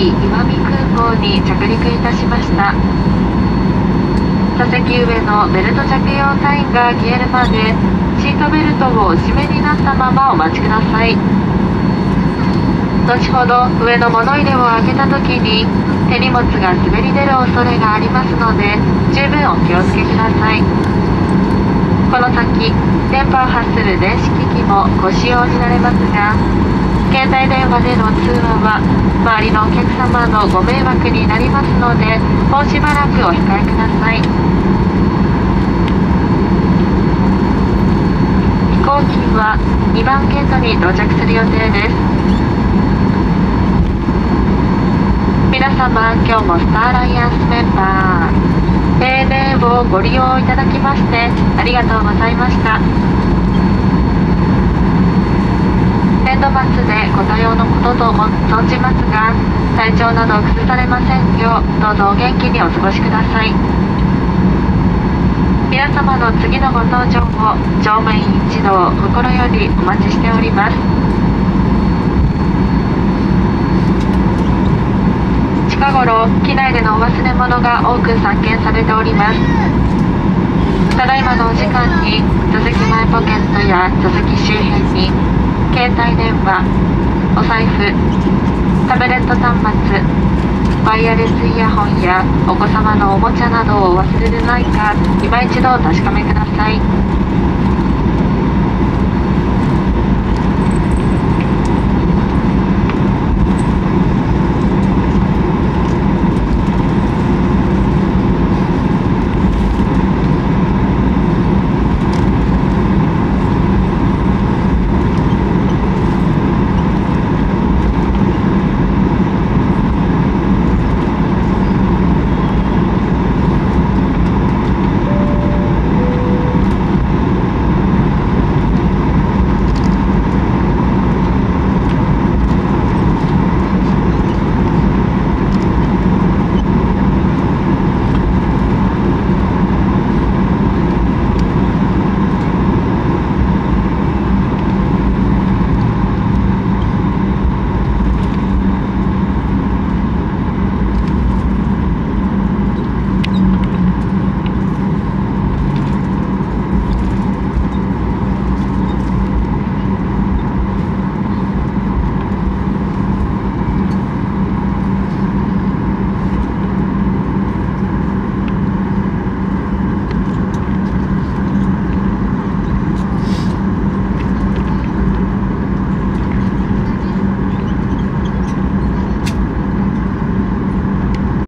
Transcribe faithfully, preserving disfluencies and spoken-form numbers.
岩見空港に着陸いたしました。座席上のベルト着用サインが消えるまでシートベルトをお締めになったままお待ちください。後ほど上の物入れを開けた時に手荷物が滑り出る恐れがありますので十分お気をつけください。この先電波を発する電子機器もご使用になれますが、携帯電話での通話は周りのお客様のご迷惑になりますのでもうしばらくお控えください。飛行機はにばんゲートに到着する予定です。皆様、今日もスターアライアンスメンバー エーエヌエー をご利用いただきましてありがとうございました。年度末でご多用のこととも存じますが、体調など崩されませんようどうぞお元気にお過ごしください。皆様の次のご搭乗を乗務員一同心よりお待ちしております。近頃機内でのお忘れ物が多く散見されております。ただいまのお時間に座席前ポケットや座席周辺に携帯電話、お財布、タブレット端末、ワイヤレスイヤホンやお子様のおもちゃなどをお忘れでないか今一度お確かめください。